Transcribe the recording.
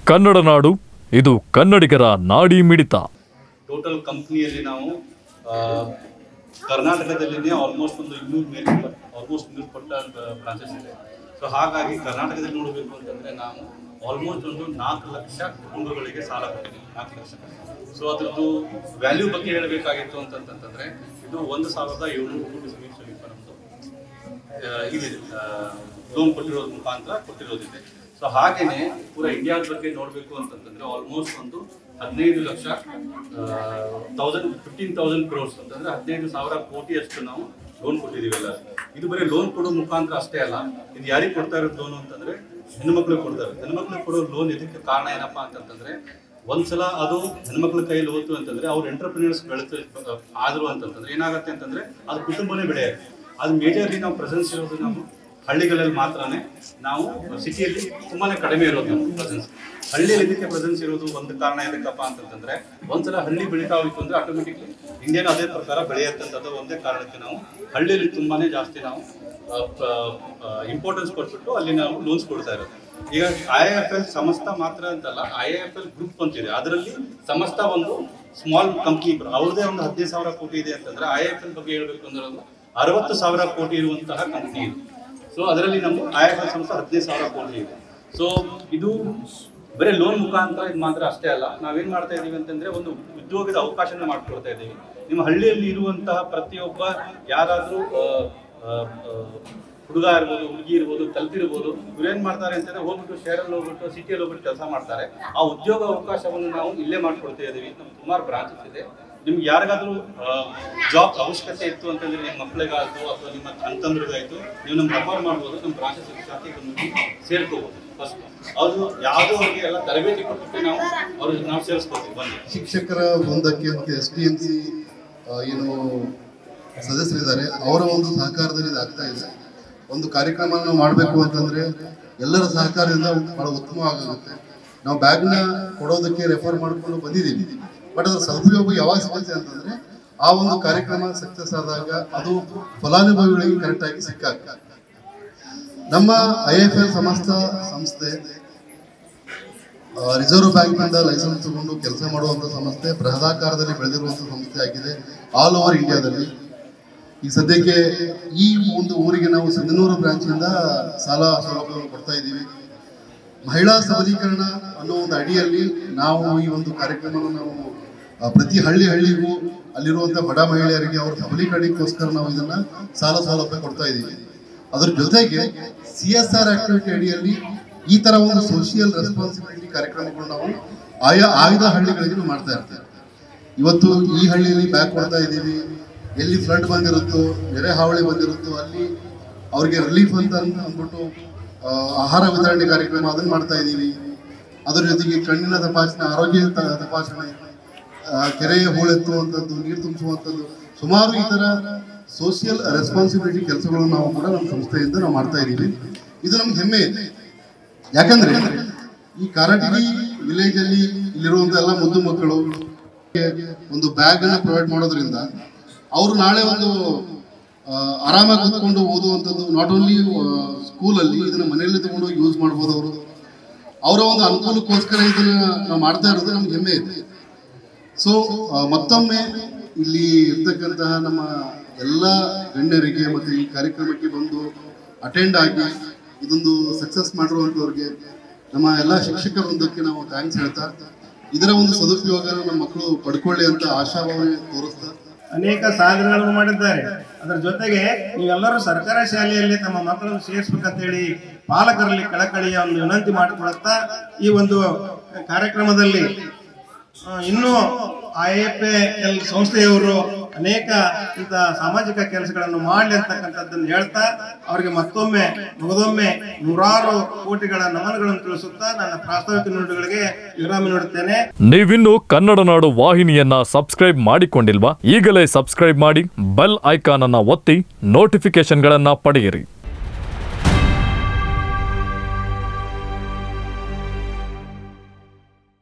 ಕನ್ನಡ ನಾಡು, ಇದು ಕನ್ನಡಿಗರ ನಾಡಿ ಮಿಡಿತ. ಟೋಟಲ್ ಕಂಪ್ನಿಯಲ್ಲಿ ನಾವು ಕರ್ನಾಟಕದಲ್ಲಿ ಆಲ್ಮೋಸ್ಟ್ ಒಂದು 200 ಪಟ್ಟ ಬ್ರಾಂಚಸ್ ಇದೆ. ಸೊ ಹಾಗಾಗಿ ಕರ್ನಾಟಕದಲ್ಲಿ ನೋಡಬೇಕು ಅಂತಂದರೆ ನಾವು ಆಲ್ಮೋಸ್ಟ್ ಒಂದು 4 ಲಕ್ಷ ಕುಟುಂಬಗಳಿಗೆ ಸಾಲ ಕೊಟ್ಟಿದ್ದೀವಿ. 4 ಲಕ್ಷ. ಸೊ ಅದರದ್ದು ವ್ಯಾಲ್ಯೂ ಬಗ್ಗೆ ಹೇಳಬೇಕಾಗಿತ್ತು ಅಂತಂತಂದರೆ ಇದು 1,700 ಕೋಟಿ ಸಮೀಪ ನಮ್ಮದು ಇದೆ ಲೋನ್ ಕೊಟ್ಟಿರೋದ್ರ ಮುಖಾಂತರ ಕೊಟ್ಟಿರೋದಿದೆ. ಸೊ ಹಾಗೇನೆ ಪೂರ ಇಂಡಿಯಾದ ಬಗ್ಗೆ ನೋಡಬೇಕು ಅಂತಂತಂದ್ರೆ ಆಲ್ಮೋಸ್ಟ್ ಒಂದು 15 ಲಕ್ಷ 15,000 ಕ್ರೋರ್ಸ್ ಅಂತಂದ್ರೆ 15,000 ಕೋಟಿಯಷ್ಟು ನಾವು ಲೋನ್ ಕೊಟ್ಟಿದ್ದೀವಿ ಎಲ್ಲ. ಇದು ಬರೀ ಲೋನ್ ಕೊಡೋ ಮುಖಾಂತರ ಅಷ್ಟೇ ಅಲ್ಲ, ಇದು ಯಾರಿಗೆ ಕೊಡ್ತಾ ಇರೋದು ಲೋನ್ ಅಂತಂದ್ರೆ ಹೆಣ್ಮಕ್ಳಿಗೆ ಕೊಡ್ತಾರೆ. ಹೆಣ್ಮಕ್ಳಿಗೆ ಕೊಡೋ ಲೋನ್ ಇದಕ್ಕೆ ಕಾರಣ ಏನಪ್ಪಾ ಅಂತಂತಂದ್ರೆ ಒಂದ್ಸಲ ಅದು ಹೆಣ್ಮಕ್ಳ ಕೈಯಲ್ಲಿ ಹೋಯ್ತು ಅಂತಂದ್ರೆ ಅವ್ರು ಎಂಟರ್ಪ್ರಿನರ್ಸ್ ಆದ್ರು ಅಂತಂತಂದ್ರೆ ಏನಾಗುತ್ತೆ ಅಂತಂದ್ರೆ ಅದು ಕುಟುಂಬನೇ ಬೆಳೆಯುತ್ತೆ. ಅದು ಮೇಜರ್ಲಿ ನಾವು ಪ್ರೆಸೆನ್ಸ್ ಇರೋದು ನಾವು ಹಳ್ಳಿಗಳಲ್ಲಿ ಮಾತ್ರನೇ, ನಾವು ಸಿಟಿಯಲ್ಲಿ ತುಂಬಾನೇ ಕಡಿಮೆ ಇರೋದು ನಮ್ಮ ಪ್ರೆಸೆನ್ಸ್. ಹಳ್ಳಿಯಲ್ಲಿ ಇದಕ್ಕೆ ಪ್ರೆಸೆನ್ಸ್ ಇರೋದು ಒಂದು ಕಾರಣ ಎದಕ್ಕಪ್ಪ ಅಂತಂತಂದ್ರೆ ಒಂದ್ಸಲ ಹಳ್ಳಿ ಬೆಳೀತಾ ಹೋಯ್ತು ಅಂದ್ರೆ ಆಟೋಮೆಟಿಕ್ಲಿ ಇಂಡಿಯಾನ ಅದೇ ಪ್ರಕಾರ ಬೆಳೆಯುತ್ತಂಥದ್ದು ಒಂದೇ ಕಾರಣಕ್ಕೆ ನಾವು ಹಳ್ಳಿಯಲ್ಲಿ ತುಂಬಾನೇ ಜಾಸ್ತಿ ನಾವು ಇಂಪಾರ್ಟೆನ್ಸ್ ಕೊಟ್ಬಿಟ್ಟು ಅಲ್ಲಿ ನಾವು ಲೋನ್ಸ್ ಕೊಡ್ತಾ ಇರೋದು. ಈಗ IIFL ಸಮಸ್ತ ಮಾತ್ರ ಅಂತಲ್ಲ, IIFL ಗ್ರೂಪ್ ಅಂತಿದೆ, ಅದರಲ್ಲಿ ಸಮಸ್ತ ಒಂದು ಸ್ಮಾಲ್ ಕಂಪ್ನಿ ಅವ್ರದೇ ಒಂದು 15,000 ಕೋಟಿ ಇದೆ ಅಂತಂದ್ರೆ IIFL ಬಗ್ಗೆ ಹೇಳ್ಬೇಕು ಅಂದ್ರೆ 60,000 ಕೋಟಿ ಇರುವಂತಹ ಕಂಪ್ನಿ ಇದು. ಸೊ ಅದರಲ್ಲಿ ನಮ್ಮ IIFL ಸಂಸ್ಥೆ 15,000 ಕೋಟಿ ಇದೆ. ಸೊ ಇದು ಬರೀ ಲೋನ್ ಮುಖಾಂತರ ಇದು ಮಾತ್ರ ಅಷ್ಟೇ ಅಲ್ಲ, ನಾವೇನ್ ಮಾಡ್ತಾ ಇದೀವಿ ಅಂತಂದ್ರೆ ಒಂದು ಉದ್ಯೋಗದ ಅವಕಾಶನ ಮಾಡ್ಕೊಡ್ತಾ ಇದ್ದೀವಿ. ನಿಮ್ಮ ಹಳ್ಳಿಯಲ್ಲಿ ಇರುವಂತಹ ಪ್ರತಿಯೊಬ್ಬ ಯಾರಾದ್ರೂ ಹುಡುಗ ಇರ್ಬೋದು, ಹುಡುಗಿ ಇರ್ಬೋದು, ಕಲ್ತಿರ್ಬೋದು, ಇವ್ರೇನ್ ಮಾಡ್ತಾರೆ ಅಂತಂದ್ರೆ ಹೋಗ್ಬಿಟ್ಟು ಶಹರಲ್ಲಿ ಹೋಗ್ಬಿಟ್ಟು ಸಿಟಿಯಲ್ಲಿ ಹೋಗ್ಬಿಟ್ಟು ಕೆಲಸ ಮಾಡ್ತಾರೆ. ಆ ಉದ್ಯೋಗ ಅವಕಾಶವನ್ನು ನಾವು ಇಲ್ಲೇ ಮಾಡ್ಕೊಡ್ತಾ ಇದ್ದೀವಿ. ನಮ್ಮ ಸುಮಾರು ಬ್ರಾಂಚಸ್ ಇದೆ. ನಿಮ್ಗೆ ಯಾರಿಗಾದ್ರೂ ಜಾಬ್ ಅವಶ್ಯಕತೆ ಇತ್ತು ಅಂತಂದ್ರೆ ನಿಮ್ಮ ಮಕ್ಕಳಿಗಾಯ್ತು ಅಥವಾ ನಿಮ್ಮ ಅಂತಂದ್ರಿಗಾಯ್ತು, ನೀವು ನಮ್ಗೆ ರೆಫರ್ ಮಾಡ್ಬೋದು. ನಮ್ಮ ಬ್ರಾಂಚಸ್ ಜಾತಿ ಸೇರ್ಕೋಬಹುದು. ಫಸ್ಟ್ ಅದು ಯಾವುದೋ ಅವ್ರಿಗೆ ಎಲ್ಲ ತರಬೇತಿ ಕೊಟ್ಟು ನಾವು ಸೇರಿಸ್ಕೊಳ್ತೀವಿ. ಬನ್ನಿ ಶಿಕ್ಷಕರ ವೃಂದಕ್ಕೆ ಮತ್ತು STMC ಏನು ಸದಸ್ಯರಿದ್ದಾರೆ, ಅವರ ಒಂದು ಸಹಕಾರದಲ್ಲಿ ಇದಾಗ್ತಾ ಇದೆ. ಒಂದು ಕಾರ್ಯಕ್ರಮ ನಾವು ಮಾಡಬೇಕು ಅಂತಂದ್ರೆ ಎಲ್ಲರ ಸಹಕಾರದಿಂದ ಬಹಳ ಉತ್ತಮವಾಗುತ್ತೆ. ನಾವು ಬ್ಯಾಗ್ನ ಕೊಡೋದಕ್ಕೆ ರೆಫರ್ ಮಾಡಿಕೊಂಡು ಬಂದಿದ್ದೀವಿ, ಬಟ್ ಅದರ ಸದುಪಯೋಗ ಯಾವಾಗ ಸಿಗುತ್ತೆ ಅಂತಂದ್ರೆ ಆ ಒಂದು ಕಾರ್ಯಕ್ರಮ ಸಕ್ಸಸ್ ಆದಾಗ ಅದು ಫಲಾನುಭವಿಗಳಿಗೆ ಕರೆಕ್ಟಾಗಿ ಸಿಕ್ಕಾಗ. ನಮ್ಮ IIFL ಸಂಸ್ಥೆ ರಿಸರ್ವ್ ಬ್ಯಾಂಕ್ನಿಂದ ಲೈಸೆನ್ಸ್ ತಗೊಂಡು ಕೆಲಸ ಮಾಡುವಂಥ ಸಂಸ್ಥೆ, ಬೃಹದಾಕಾರದಲ್ಲಿ ಬೆಳೆದಿರುವಂಥ ಸಂಸ್ಥೆ ಆಗಿದೆ ಆಲ್ ಓವರ್ ಇಂಡಿಯಾದಲ್ಲಿ. ಈ ಸದ್ಯಕ್ಕೆ ಈ ಒಂದು ಊರಿಗೆ ನಾವು ಸಿಂಧನೂರು ಬ್ರಾಂಚ್ನಿಂದ ಸಾಲ ಸೌಲಭ್ಯವನ್ನು ಕೊಡ್ತಾ ಇದ್ದೀವಿ. ಮಹಿಳಾ ಸಬಲೀಕರಣ ಅನ್ನೋ ಒಂದು ಅಡಿಯಲ್ಲಿ ನಾವು ಈ ಒಂದು ಕಾರ್ಯಕ್ರಮವನ್ನು ನಾವು ಪ್ರತಿ ಹಳ್ಳಿಗೂ ಅಲ್ಲಿರುವಂಥ ಬಡ ಮಹಿಳೆಯರಿಗೆ ಅವರ ಸಬಲೀಕರಣಕ್ಕೋಸ್ಕರ ನಾವು ಇದನ್ನ ಸಾಲ ಸೌಲಭ್ಯ ಕೊಡ್ತಾ ಇದ್ದೀವಿ. ಅದ್ರ ಜೊತೆಗೆ CSR ಆಕ್ಟಿವಿಟಿ ಅಡಿಯಲ್ಲಿ ಈ ತರ ಒಂದು ಸೋಷಿಯಲ್ ರೆಸ್ಪಾನ್ಸಿಬಿಲಿಟಿ ಕಾರ್ಯಕ್ರಮಗಳು ನಾವು ಆಯ್ದ ಹಳ್ಳಿಗಳಿಗೆ ಮಾಡ್ತಾ ಇರ್ತೇವೆ. ಇವತ್ತು ಈ ಹಳ್ಳಿಯಲ್ಲಿ ಬ್ಯಾಗ್ ಕೊಡ್ತಾ ಇದ್ದೀವಿ, ಎಲ್ಲಿ ಫ್ಲಡ್ ಬಂದಿರುತ್ತೋ, ನೆರೆ ಹಾವಳಿ ಬಂದಿರುತ್ತೋ ಅಲ್ಲಿ ಅವ್ರಿಗೆ ರಿಲೀಫ್ ಅಂತ ಅಂದ್ಬಿಟ್ಟು ಆಹಾರ ವಿತರಣೆ ಕಾರ್ಯಕ್ರಮ ಅದನ್ನು ಮಾಡ್ತಾ ಇದ್ದೀವಿ. ಅದರ ಜೊತೆಗೆ ಕಣ್ಣಿನ ತಪಾಸಣೆ, ಆರೋಗ್ಯ ತಪಾಸಣೆ, ಕೆರೆಯ ಹೂಳೆತ್ತುವಂಥದ್ದು, ನೀರು ತುಂಬಿಸುವಂಥದ್ದು, ಸುಮಾರು ಈ ಥರ ಸೋಷಿಯಲ್ ರೆಸ್ಪಾನ್ಸಿಬಿಲಿಟಿ ಕೆಲಸಗಳನ್ನು ನಾವು ಕೂಡ ನಮ್ಮ ಸಂಸ್ಥೆಯಿಂದ ನಾವು ಮಾಡ್ತಾ ಇದ್ದೀವಿ. ಇದು ನಮ್ಗೆ ಹೆಮ್ಮೆ ಇದೆ. ಯಾಕಂದ್ರೆ ಈ ಕಾರಟಗಿ ವಿಲೇಜ್ ಅಲ್ಲಿ ಇಲ್ಲಿರುವಂಥ ಎಲ್ಲ ಮುದ್ದು ಮಕ್ಕಳು ಒಂದು ಬ್ಯಾಗ್ ಅನ್ನು ಪ್ರೊವೈಡ್ ಮಾಡೋದ್ರಿಂದ ಅವರು ನಾಳೆ ಒಂದು ಆರಾಮಾಗಿ ಕೂತ್ಕೊಂಡು ಓದುವಂಥದ್ದು, ನಾಟ್ ಓನ್ಲಿ ಸ್ಕೂಲಲ್ಲಿ ಇದನ್ನ ಮನೆಯಲ್ಲಿ ತಗೊಂಡು ಯೂಸ್ ಮಾಡ್ಬೋದು. ಅವರ ಒಂದು ಅನುಕೂಲಕ್ಕೋಸ್ಕರ ಇದನ್ನ ನಾವು ಮಾಡ್ತಾ ಇರೋದು ನಮ್ಗೆ ಹೆಮ್ಮೆ ಇದೆ. ಸೊ ಮತ್ತೊಮ್ಮೆ ಇಲ್ಲಿ ಇರ್ತಕ್ಕಂತಹ ನಮ್ಮ ಎಲ್ಲ ಗಣ್ಯರಿಗೆ ಮತ್ತು ಈ ಕಾರ್ಯಕ್ರಮಕ್ಕೆ ಬಂದು ಅಟೆಂಡ್ ಆಗಿ ಇದೊಂದು ಸಕ್ಸಸ್ ಮಾಡಿರುವಂಥವ್ರಿಗೆ, ನಮ್ಮ ಎಲ್ಲ ಶಿಕ್ಷಕ ವೃಂದಕ್ಕೆ ನಾವು ಥ್ಯಾಂಕ್ಸ್ ಹೇಳ್ತಾ, ಇದರ ಒಂದು ಸದುಪಯೋಗ ನಮ್ಮ ಮಕ್ಕಳು ಪಡ್ಕೊಳ್ಳಿ ಅಂತ ಆಶಾಭಾವನೆ ತೋರಿಸ್ತಾ ಅನೇಕ ಸಾಧನೆಗಳನ್ನು ಮಾಡಿದ್ದಾರೆ. ಅದರ ಜೊತೆಗೆ ನೀವೆಲ್ಲರೂ ಸರ್ಕಾರಿ ಶಾಲೆಯಲ್ಲಿ ತಮ್ಮ ಮಕ್ಕಳನ್ನು ಸೇರಿಸ್ಬೇಕಂತೇಳಿ ಪಾಲಕರಲ್ಲಿ ಕಳಕಳಿಯ ಒಂದು ವಿನಂತಿ ಮಾಡಿಕೊಳ್ಳುತ್ತಾ ಈ ಒಂದು ಕಾರ್ಯಕ್ರಮದಲ್ಲಿ ಇನ್ನೂ IIFL ಸಂಸ್ಥೆಯವರು ಅನೇಕ ಇಂಥ ಸಾಮಾಜಿಕ ಕೆಲಸಗಳನ್ನು ಮಾಡಲಿ ಅಂತಕ್ಕಂಥದ್ದನ್ನು ಹೇಳ್ತಾ ಅವರಿಗೆ ಮತ್ತೊಮ್ಮೆ ನೂರಾರು ಕೋಟಿಗಳ ನಮನಗಳನ್ನು ತಿಳಿಸುತ್ತಾ ನನ್ನ ಪ್ರಾಸ್ತಾವಿಕ ನುಡಿಗಳಿಗೆ ವಿರಾಮ ನೀಡುತ್ತೇನೆ. ನೀವಿನ್ನು ಕನ್ನಡ ನಾಡು ವಾಹಿನಿಯನ್ನ ಸಬ್ಸ್ಕ್ರೈಬ್ ಮಾಡಿಕೊಂಡಿಲ್ವಾ? ಈಗಲೇ ಸಬ್ಸ್ಕ್ರೈಬ್ ಮಾಡಿ, ಬೆಲ್ ಐಕಾನ್ ಅನ್ನ ಒತ್ತಿ ನೋಟಿಫಿಕೇಶನ್ಗಳನ್ನ ಪಡೆಯಿರಿ.